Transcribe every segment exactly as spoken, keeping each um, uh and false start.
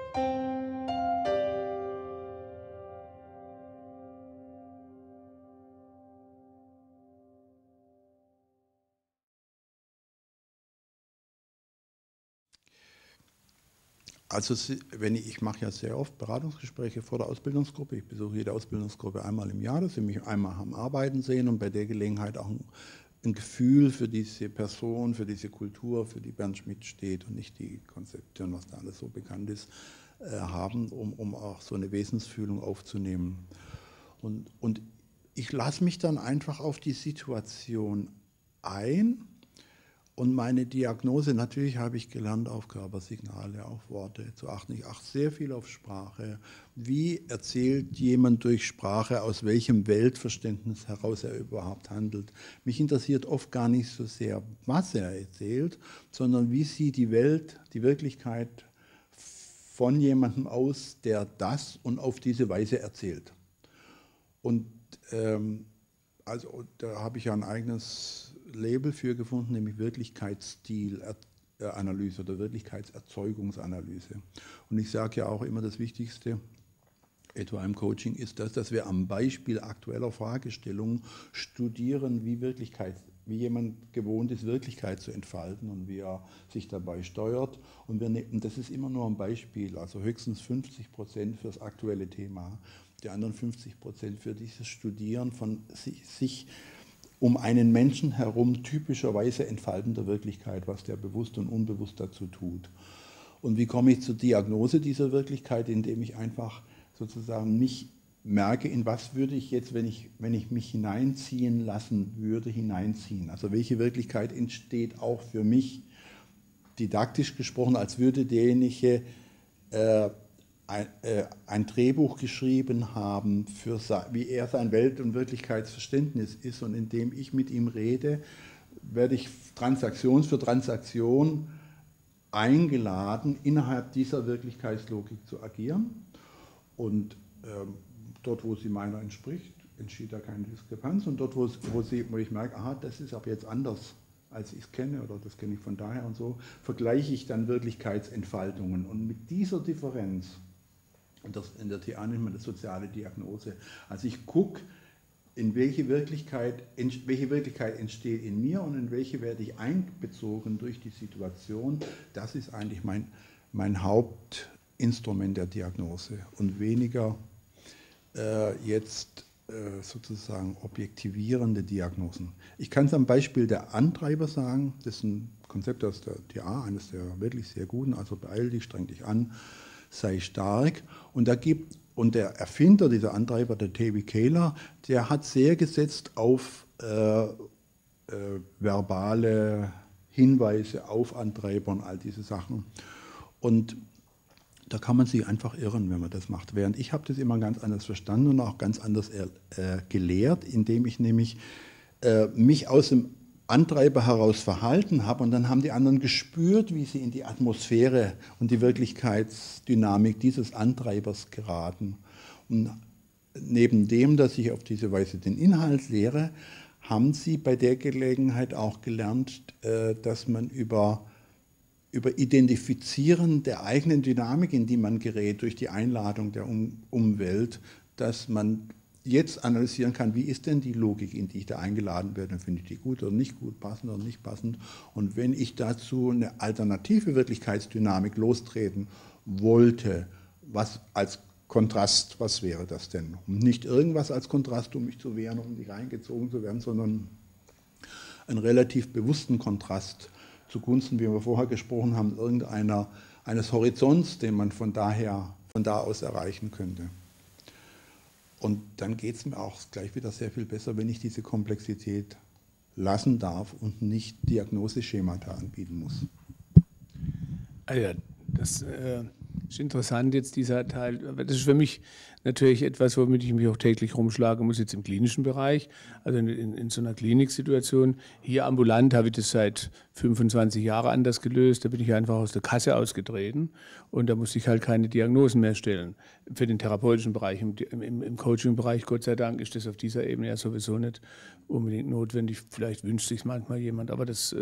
Also wenn ich, ich mache ja sehr oft Beratungsgespräche vor der Ausbildungsgruppe. Ich besuche jede Ausbildungsgruppe einmal im Jahr, dass sie mich einmal am Arbeiten sehen und bei der Gelegenheit auch ein, ein Gefühl für diese Person, für diese Kultur, für die Bernd Schmidt steht und nicht die Konzepte und was da alles so bekannt ist, äh, haben, um, um auch so eine Wesensfühlung aufzunehmen. Und, und ich lasse mich dann einfach auf die Situation ein. Und meine Diagnose, natürlich habe ich gelernt, auf Körpersignale, auf Worte zu achten. Ich achte sehr viel auf Sprache. Wie erzählt jemand durch Sprache, aus welchem Weltverständnis heraus er überhaupt handelt? Mich interessiert oft gar nicht so sehr, was er erzählt, sondern wie sieht die Welt, die Wirklichkeit von jemandem aus, der das und auf diese Weise erzählt. Und ähm, also da habe ich ja ein eigenes Label für gefunden, nämlich Wirklichkeitsstilanalyse oder Wirklichkeitserzeugungsanalyse. Und ich sage ja auch immer, das Wichtigste, etwa im Coaching, ist das, dass wir am Beispiel aktueller Fragestellungen studieren, wie Wirklichkeit, wie jemand gewohnt ist, Wirklichkeit zu entfalten und wie er sich dabei steuert. Und wir nehmen, das ist immer nur ein Beispiel, also höchstens fünfzig Prozent für das aktuelle Thema, die anderen fünfzig Prozent für dieses Studieren von sich, sich um einen Menschen herum typischerweise entfaltender Wirklichkeit, was der bewusst und unbewusst dazu tut. Und wie komme ich zur Diagnose dieser Wirklichkeit, indem ich einfach sozusagen mich merke, in was würde ich jetzt, wenn ich, wenn ich mich hineinziehen lassen würde, hineinziehen. Also welche Wirklichkeit entsteht auch für mich, didaktisch gesprochen, als würde derjenige äh, ein, äh, ein Drehbuch geschrieben haben, für wie er sein Welt- und Wirklichkeitsverständnis ist. Und indem ich mit ihm rede, werde ich Transaktion für Transaktion eingeladen, innerhalb dieser Wirklichkeitslogik zu agieren. Und ähm, dort, wo sie meiner entspricht, entsteht da keine Diskrepanz. Und dort, wo, wo, sie, wo ich merke, aha, das ist aber jetzt anders, als ich es kenne, oder das kenne ich von daher und so, vergleiche ich dann Wirklichkeitsentfaltungen. Und mit dieser Differenz, und das in der T A nennt man das soziale Diagnose, also ich gucke, in welche Wirklichkeit, in welche Wirklichkeit entsteht in mir und in welche werde ich einbezogen durch die Situation, das ist eigentlich mein, mein Hauptinstrument der Diagnose und weniger äh, jetzt äh, sozusagen objektivierende Diagnosen. Ich kann es am Beispiel der Antreiber sagen, das ist ein Konzept aus der T A, eines der wirklich sehr guten, also beeil dich, streng dich an, sei stark. Und, da gibt, und der Erfinder dieser Antreiber, der Davy Kahler, der hat sehr gesetzt auf äh, äh, verbale Hinweise auf Antreiber und all diese Sachen. Und da kann man sich einfach irren, wenn man das macht. Während ich habe das immer ganz anders verstanden und auch ganz anders äh, gelehrt, indem ich nämlich äh, mich aus dem Antreiber heraus verhalten habe und dann haben die anderen gespürt, wie sie in die Atmosphäre und die Wirklichkeitsdynamik dieses Antreibers geraten. Und neben dem, dass ich auf diese Weise den Inhalt lehre, haben sie bei der Gelegenheit auch gelernt, dass man über, über Identifizieren der eigenen Dynamik, in die man gerät, durch die Einladung der um Umwelt, dass man jetzt analysieren kann, wie ist denn die Logik, in die ich da eingeladen werde, finde ich die gut oder nicht gut, passend oder nicht passend. Und wenn ich dazu eine alternative Wirklichkeitsdynamik lostreten wollte, was als Kontrast, was wäre das denn? Und nicht irgendwas als Kontrast, um mich zu wehren, um nicht reingezogen zu werden, sondern einen relativ bewussten Kontrast zugunsten, wie wir vorher gesprochen haben, irgendeiner eines Horizonts, den man von daher, von da aus erreichen könnte. Und dann geht es mir auch gleich wieder sehr viel besser, wenn ich diese Komplexität lassen darf und nicht Diagnoseschemata anbieten muss. Ah ja, das äh, ist interessant jetzt, dieser Teil. Aber das ist für mich natürlich etwas, womit ich mich auch täglich rumschlagen muss, jetzt im klinischen Bereich. Also in, in, in so einer Kliniksituation. Hier ambulant habe ich das seit fünfundzwanzig Jahren anders gelöst. Da bin ich einfach aus der Kasse ausgetreten und da musste ich halt keine Diagnosen mehr stellen. Für den therapeutischen Bereich, im, im, im Coaching-Bereich, Gott sei Dank, ist das auf dieser Ebene ja sowieso nicht unbedingt notwendig. Vielleicht wünscht sich manchmal jemand, aber das, äh,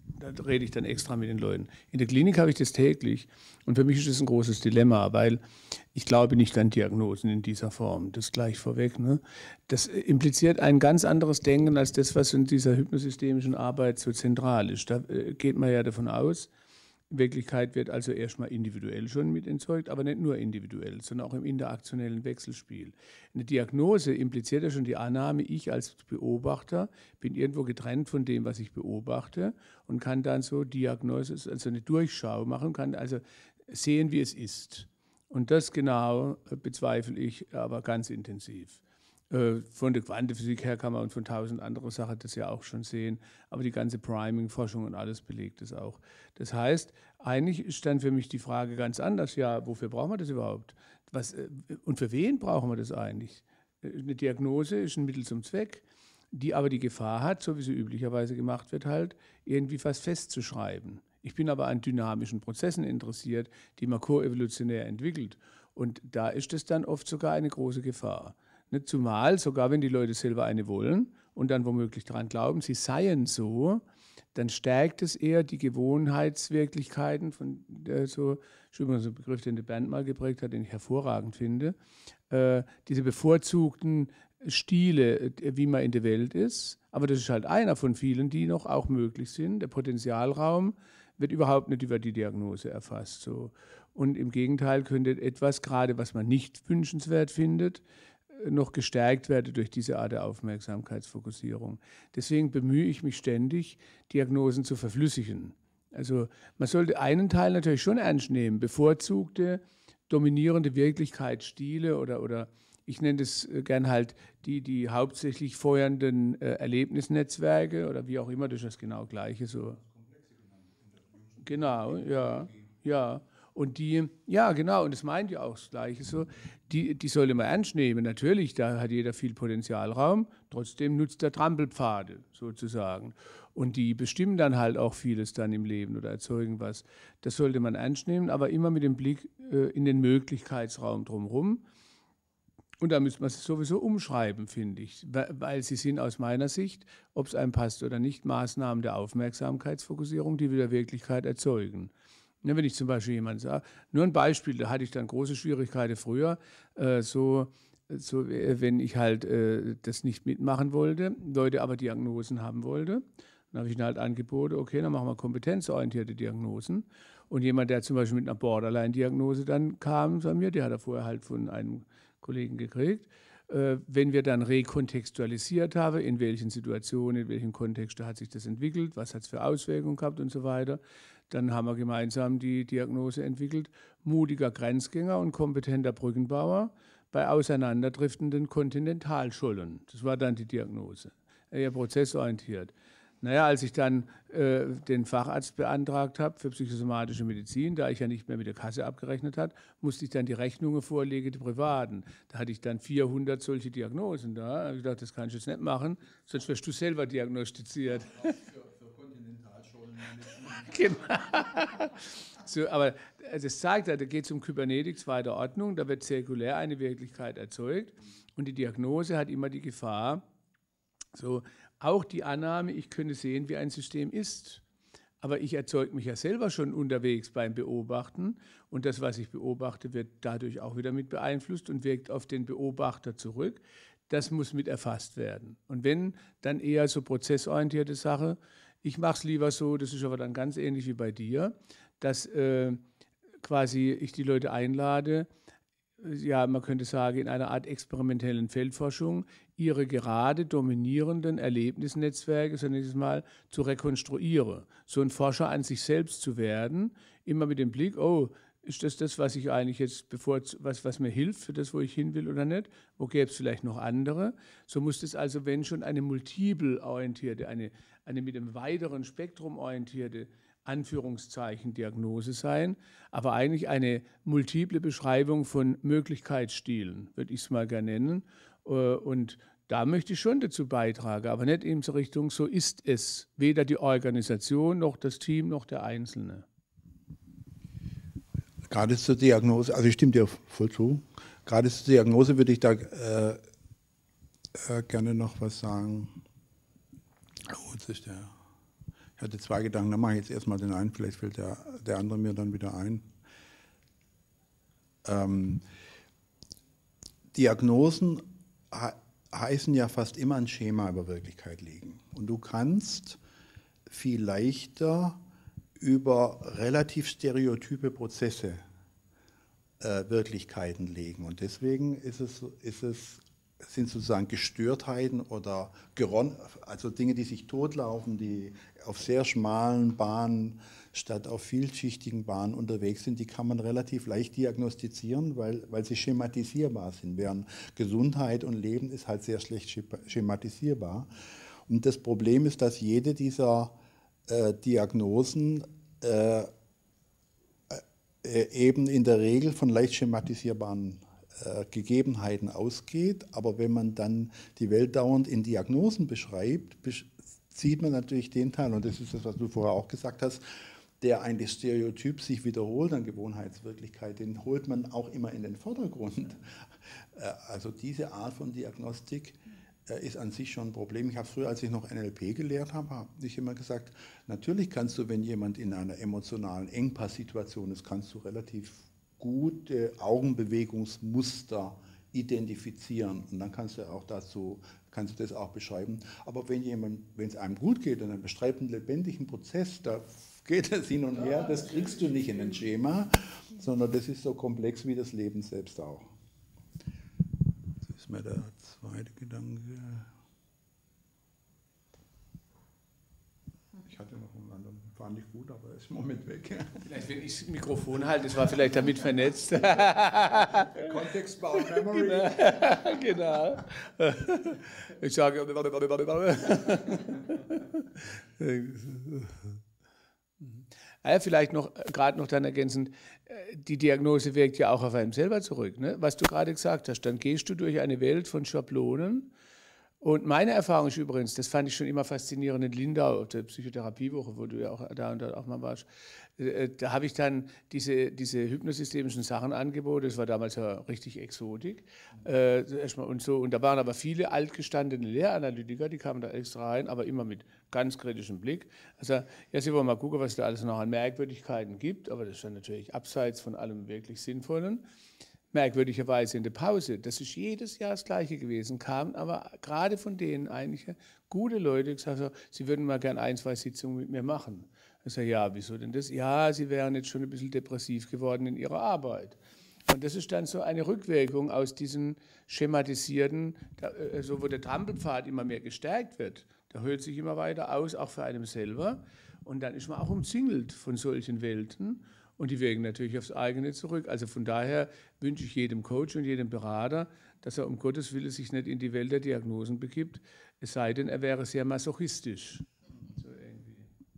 Da rede ich dann extra mit den Leuten. In der Klinik habe ich das täglich und für mich ist das ein großes Dilemma, weil ich glaube nicht an Diagnosen in dieser Form. Das gleich vorweg. Ne? Das impliziert ein ganz anderes Denken als das, was in dieser hypnosystemischen Arbeit so zentral ist. Da geht man ja davon aus, in Wirklichkeit wird also erstmal individuell schon mit erzeugt, aber nicht nur individuell, sondern auch im interaktionellen Wechselspiel. Eine Diagnose impliziert ja schon die Annahme, ich als Beobachter bin irgendwo getrennt von dem, was ich beobachte und kann dann so Diagnose, also eine Durchschau machen, kann also sehen, wie es ist. Und das genau bezweifle ich aber ganz intensiv. Von der Quantenphysik her kann man und von tausend anderen Sachen das ja auch schon sehen, aber die ganze Priming-Forschung und alles belegt es auch. Das heißt, eigentlich ist dann für mich die Frage ganz anders, ja, wofür brauchen wir das überhaupt? Was, und für wen brauchen wir das eigentlich? Eine Diagnose ist ein Mittel zum Zweck, die aber die Gefahr hat, so wie sie üblicherweise gemacht wird, halt irgendwie fast festzuschreiben. Ich bin aber an dynamischen Prozessen interessiert, die man koevolutionär entwickelt. Und da ist es dann oft sogar eine große Gefahr. Nicht zumal, sogar wenn die Leute selber eine wollen und dann womöglich daran glauben, sie seien so, dann stärkt es eher die Gewohnheitswirklichkeiten, von der so, schon mal so ein Begriff, den der Bernd mal geprägt hat, den ich hervorragend finde, äh, diese bevorzugten Stile, wie man in der Welt ist. Aber das ist halt einer von vielen, die noch auch möglich sind. Der Potenzialraum wird überhaupt nicht über die Diagnose erfasst. So. Und im Gegenteil könnte etwas, gerade was man nicht wünschenswert findet, noch gestärkt werde durch diese Art der Aufmerksamkeitsfokussierung. Deswegen bemühe ich mich ständig, Diagnosen zu verflüssigen. Also man sollte einen Teil natürlich schon ernst nehmen, bevorzugte, dominierende Wirklichkeitsstile oder, oder ich nenne das gern halt die, die hauptsächlich feuernden äh, Erlebnisnetzwerke oder wie auch immer, das ist das genau Gleiche. So. Genau, ja, ja. Und die, ja genau, und das meint ja auch das Gleiche so, die, die sollte man ernst nehmen. Natürlich, da hat jeder viel Potenzialraum, trotzdem nutzt der Trampelpfade sozusagen. Und die bestimmen dann halt auch vieles dann im Leben oder erzeugen was. Das sollte man ernst nehmen, aber immer mit dem Blick äh, in den Möglichkeitsraum drumherum. Und da müsste man es sowieso umschreiben, finde ich, weil sie sind aus meiner Sicht, ob es einem passt oder nicht, Maßnahmen der Aufmerksamkeitsfokussierung, die wieder Wirklichkeit erzeugen. Ja, wenn ich zum Beispiel jemand sage, nur ein Beispiel, da hatte ich dann große Schwierigkeiten früher, äh, so, so, wenn ich halt äh, das nicht mitmachen wollte, Leute aber Diagnosen haben wollte, dann habe ich ihnen halt angeboten, okay, dann machen wir kompetenzorientierte Diagnosen. Und jemand, der zum Beispiel mit einer Borderline-Diagnose dann kam, sagen wir, der hat er vorher halt von einem Kollegen gekriegt, äh, wenn wir dann rekontextualisiert haben, in welchen Situationen, in welchen Kontexten hat sich das entwickelt, was hat es für Auswirkungen gehabt und so weiter, dann haben wir gemeinsam die Diagnose entwickelt, mutiger Grenzgänger und kompetenter Brückenbauer bei auseinanderdriftenden Kontinentalschollen. Das war dann die Diagnose, eher prozessorientiert. Naja, als ich dann äh, den Facharzt beantragt habe für psychosomatische Medizin, da ich ja nicht mehr mit der Kasse abgerechnet habe, musste ich dann die Rechnungen vorlegen, die privaten. Da hatte ich dann vierhundert solche Diagnosen da. Da habe ich gedacht, das kann ich jetzt nicht machen, sonst wirst du selber diagnostiziert. Für, für Kontinentalschollen. Genau. So, aber das zeigt, da geht es um Kybernetik zweiter Ordnung, da wird zirkulär eine Wirklichkeit erzeugt und die Diagnose hat immer die Gefahr, so auch die Annahme, ich könnte sehen, wie ein System ist. Aber ich erzeuge mich ja selber schon unterwegs beim Beobachten und das, was ich beobachte, wird dadurch auch wieder mit beeinflusst und wirkt auf den Beobachter zurück. Das muss mit erfasst werden. Und wenn, dann eher so prozessorientierte Sache. Ich mache es lieber so, das ist aber dann ganz ähnlich wie bei dir, dass äh, quasi ich die Leute einlade, ja, man könnte sagen, in einer Art experimentellen Feldforschung, ihre gerade dominierenden Erlebnisnetzwerke, so nenne ich es mal, zu rekonstruieren. So ein Forscher an sich selbst zu werden, immer mit dem Blick, oh, ist das das, was ich eigentlich jetzt bevorzuge, was, was mir hilft für das, wo ich hin will oder nicht? Wo gäbe es vielleicht noch andere? So muss es also, wenn schon eine multiple orientierte, eine, eine mit einem weiteren Spektrum orientierte Anführungszeichen Diagnose sein, aber eigentlich eine multiple Beschreibung von Möglichkeitsstilen, würde ich es mal gerne nennen. Und da möchte ich schon dazu beitragen, aber nicht in so Richtung, so ist es, weder die Organisation noch das Team noch der Einzelne. Gerade zur Diagnose, also ich stimme dir voll zu, gerade zur Diagnose würde ich da äh, äh, gerne noch was sagen. Oh, jetzt ist der... Ich Ich hatte zwei Gedanken, dann mache ich jetzt erstmal den einen, vielleicht fällt der, der andere mir dann wieder ein. Ähm, Diagnosen he heißen ja fast immer ein Schema über Wirklichkeit legen. Und du kannst viel leichter über relativ stereotype Prozesse äh, Wirklichkeiten legen. Und deswegen ist es, ist es, sind sozusagen Gestörtheiten oder Geron also Dinge, die sich totlaufen, die auf sehr schmalen Bahnen statt auf vielschichtigen Bahnen unterwegs sind, die kann man relativ leicht diagnostizieren, weil, weil sie schematisierbar sind. Während Gesundheit und Leben ist halt sehr schlecht schematisierbar. Und das Problem ist, dass jede dieser äh, Diagnosen äh, äh, eben in der Regel von leicht schematisierbaren äh, Gegebenheiten ausgeht. Aber wenn man dann die Welt dauernd in Diagnosen beschreibt, besch sieht man natürlich den Teil, und das ist das, was du vorher auch gesagt hast, der eigentlich Stereotyp sich wiederholt an Gewohnheitswirklichkeit, den holt man auch immer in den Vordergrund. Also diese Art von Diagnostik ist an sich schon ein Problem. Ich habe früher, als ich noch N L P gelehrt habe, habe ich immer gesagt, natürlich kannst du, wenn jemand in einer emotionalen Engpasssituation ist, kannst du relativ gute Augenbewegungsmuster identifizieren. Und dann kannst du auch dazu, kannst du das auch beschreiben. Aber wenn jemand, wenn es einem gut geht und er beschreibt einen lebendigen Prozess, da geht es hin und her, das kriegst du nicht in ein Schema, sondern das ist so komplex wie das Leben selbst auch. Das ist mir der zweite Gedanke. Ich hatte noch einen anderen, fand ich gut, aber er ist im Moment weg. Vielleicht, wenn ich das Mikrofon halte, das war vielleicht damit vernetzt. Context-bound Memory. Genau. Ich sage. Ja, vielleicht noch, gerade noch dann ergänzend, die Diagnose wirkt ja auch auf einen selber zurück. Ne? Was du gerade gesagt hast, dann gehst du durch eine Welt von Schablonen. Und meine Erfahrung ist übrigens, das fand ich schon immer faszinierend in Lindau, auf der Psychotherapiewoche, wo du ja auch da und da auch mal warst, da habe ich dann diese, diese hypnosystemischen Sachen angeboten, das war damals ja richtig Exotik. Äh, und, so, und da waren aber viele altgestandene Lehranalytiker, die kamen da extra rein, aber immer mit ganz kritischem Blick. Also, ja, sie wollen mal gucken, was da alles noch an Merkwürdigkeiten gibt, aber das ist dann natürlich abseits von allem wirklich Sinnvollen. Merkwürdigerweise in der Pause, das ist jedes Jahr das Gleiche gewesen, kamen aber gerade von denen einige gute Leute, die gesagt haben, sie würden mal gern ein, zwei Sitzungen mit mir machen. Ich sage, ja, wieso denn das? Ja, sie wären jetzt schon ein bisschen depressiv geworden in ihrer Arbeit. Und das ist dann so eine Rückwirkung aus diesen schematisierten, so wo der Trampelpfad immer mehr gestärkt wird, der hört sich immer weiter aus, auch für einen selber. Und dann ist man auch umzingelt von solchen Welten. Und die wirken natürlich aufs eigene zurück. Also von daher wünsche ich jedem Coach und jedem Berater, dass er um Gottes Willen sich nicht in die Welt der Diagnosen begibt, es sei denn, er wäre sehr masochistisch. So irgendwie.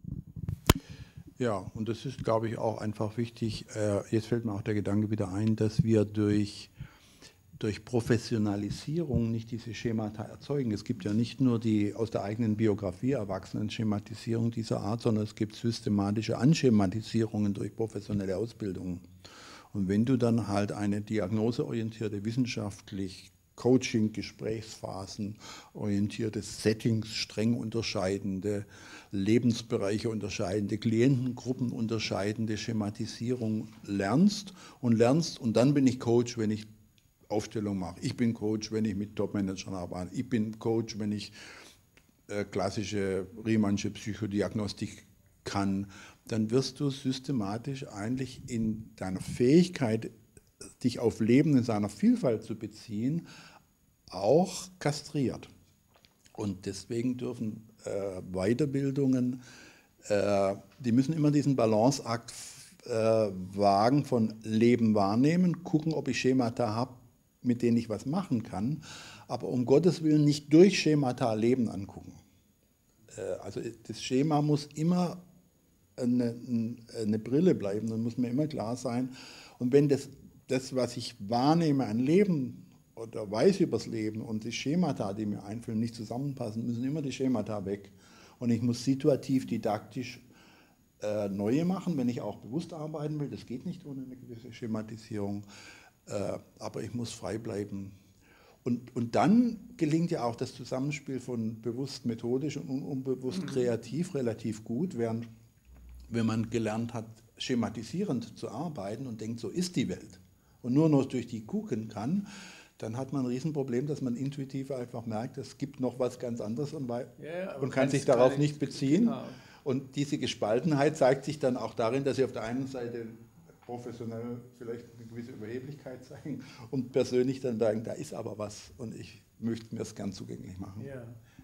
Ja, und das ist, glaube ich, auch einfach wichtig. Jetzt fällt mir auch der Gedanke wieder ein, dass wir durch, durch Professionalisierung nicht diese Schemata erzeugen. Es gibt ja nicht nur die aus der eigenen Biografie erwachsenen Schematisierung dieser Art, sondern es gibt systematische Anschematisierungen durch professionelle Ausbildungen. Und wenn du dann halt eine diagnoseorientierte, wissenschaftlich Coaching, Gesprächsphasen, orientierte Settings, streng unterscheidende, Lebensbereiche unterscheidende, Klientengruppen unterscheidende Schematisierung lernst und lernst und dann bin ich Coach, wenn ich Aufstellung mache. Ich bin Coach, wenn ich mit Topmanagern arbeite. Ich bin Coach, wenn ich äh, klassische Riemannsche Psychodiagnostik kann. Dann wirst du systematisch eigentlich in deiner Fähigkeit, dich auf Leben in seiner Vielfalt zu beziehen, auch kastriert. Und deswegen dürfen äh, Weiterbildungen, äh, die müssen immer diesen Balanceakt äh, wagen von Leben wahrnehmen, gucken, ob ich Schemata habe, mit denen ich was machen kann, aber um Gottes Willen nicht durch Schemata Leben angucken. Also das Schema muss immer eine, eine Brille bleiben und muss mir immer klar sein. Und wenn das, das, was ich wahrnehme an Leben oder weiß über das Leben und die Schemata, die mir einfällen, nicht zusammenpassen, müssen immer die Schemata weg. Und ich muss situativ, didaktisch äh, neue machen, wenn ich auch bewusst arbeiten will. Das geht nicht ohne eine gewisse Schematisierung. Aber ich muss frei bleiben. Und, und dann gelingt ja auch das Zusammenspiel von bewusst methodisch und unbewusst kreativ relativ gut, während wenn man gelernt hat, schematisierend zu arbeiten und denkt, so ist die Welt und nur noch durch die gucken kann, dann hat man ein Riesenproblem, dass man intuitiv einfach merkt, es gibt noch was ganz anderes und, ja, und kann sich darauf nicht beziehen. Genau. Und diese Gespaltenheit zeigt sich dann auch darin, dass sie auf der einen Seite professionell vielleicht eine gewisse Überheblichkeit zeigen und persönlich dann sagen, da ist aber was und ich möchte mir das gern zugänglich machen. Ja.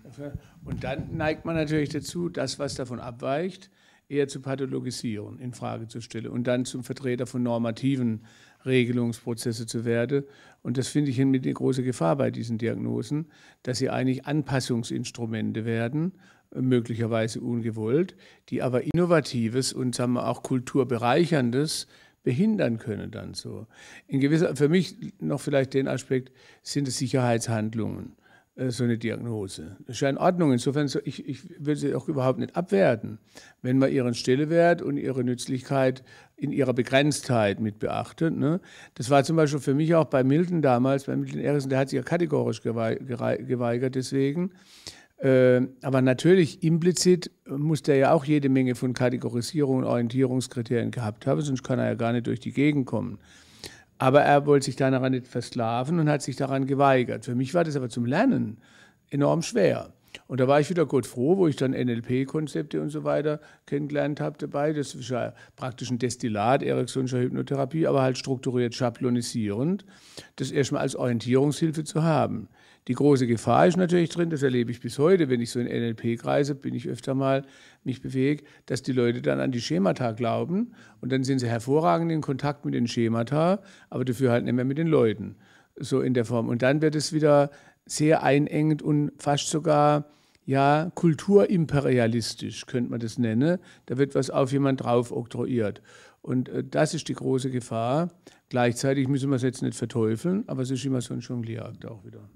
Und dann neigt man natürlich dazu, das, was davon abweicht, eher zu pathologisieren, in Frage zu stellen und dann zum Vertreter von normativen Regelungsprozesse zu werden. Und das finde ich eine große Gefahr bei diesen Diagnosen, dass sie eigentlich Anpassungsinstrumente werden, möglicherweise ungewollt, die aber Innovatives und sagen wir auch Kulturbereicherndes behindern können dann so. In gewisser, für mich noch vielleicht den Aspekt, sind es Sicherheitshandlungen, so eine Diagnose. Das ist ja in Ordnung. Insofern, so, ich, ich will sie auch überhaupt nicht abwerten, wenn man ihren Stellenwert und ihre Nützlichkeit in ihrer Begrenztheit mit beachtet. Ne? Das war zum Beispiel für mich auch bei Milton damals, bei Milton Erickson, der hat sich ja kategorisch geweigert deswegen. Äh, aber natürlich implizit muss der ja auch jede Menge von Kategorisierung und Orientierungskriterien gehabt haben, sonst kann er ja gar nicht durch die Gegend kommen. Aber er wollte sich daran nicht versklaven und hat sich daran geweigert. Für mich war das aber zum Lernen enorm schwer. Und da war ich wieder Gott froh, wo ich dann N L P-Konzepte und so weiter kennengelernt habe dabei. Das ist ja praktisch ein Destillat Ericksonischer Hypnotherapie, aber halt strukturiert, schablonisierend, das erstmal als Orientierungshilfe zu haben. Die große Gefahr ist natürlich drin, das erlebe ich bis heute, wenn ich so in N L P-Kreise bin, ich öfter mal mich bewege, dass die Leute dann an die Schemata glauben und dann sind sie hervorragend in Kontakt mit den Schemata, aber dafür halt nicht mehr mit den Leuten, so in der Form. Und dann wird es wieder sehr einengend und fast sogar ja, kulturimperialistisch, könnte man das nennen. Da wird was auf jemand drauf oktroyiert. Und äh, das ist die große Gefahr. Gleichzeitig müssen wir es jetzt nicht verteufeln, aber es ist immer so ein Jonglierakt auch wieder.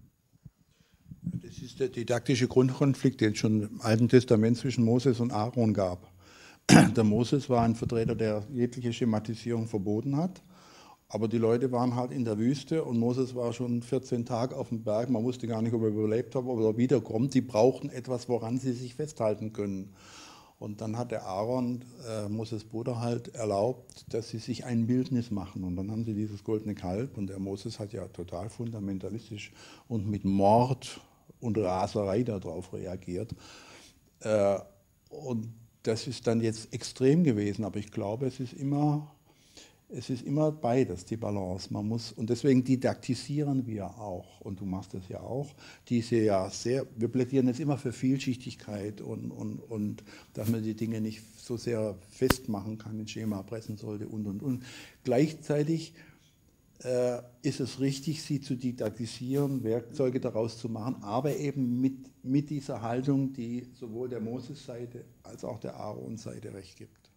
Das ist der didaktische Grundkonflikt, den es schon im Alten Testament zwischen Moses und Aaron gab. Der Moses war ein Vertreter, der jegliche Schematisierung verboten hat. Aber die Leute waren halt in der Wüste und Moses war schon vierzehn Tage auf dem Berg. Man wusste gar nicht, ob er überlebt hat oder wiederkommt. Die brauchten etwas, woran sie sich festhalten können. Und dann hat der Aaron, äh, Moses Bruder, halt erlaubt, dass sie sich ein Bildnis machen. Und dann haben sie dieses goldene Kalb. Und der Moses hat ja total fundamentalistisch und mit Mord und Raserei darauf reagiert. Äh, und das ist dann jetzt extrem gewesen. Aber ich glaube, es ist immer... Es ist immer beides, die Balance. Man muss, und deswegen didaktisieren wir auch, und du machst das ja auch, diese ja sehr, wir plädieren jetzt immer für Vielschichtigkeit und, und, und dass man die Dinge nicht so sehr festmachen kann, ins Schema pressen sollte und, und, und. Gleichzeitig äh, ist es richtig, sie zu didaktisieren, Werkzeuge daraus zu machen, aber eben mit, mit dieser Haltung, die sowohl der Moses-Seite als auch der Aaron-Seite recht gibt.